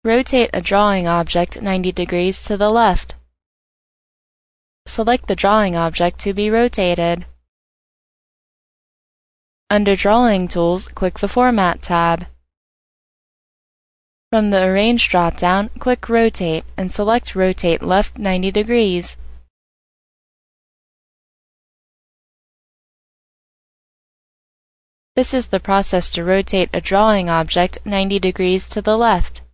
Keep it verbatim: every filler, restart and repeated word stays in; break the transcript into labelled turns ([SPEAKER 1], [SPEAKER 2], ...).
[SPEAKER 1] Rotate a drawing object ninety degrees to the left. Select the drawing object to be rotated. Under Drawing Tools, click the Format tab. From the Arrange drop-down, click Rotate and select Rotate Left ninety degrees. This is the process to rotate a drawing object ninety degrees to the left.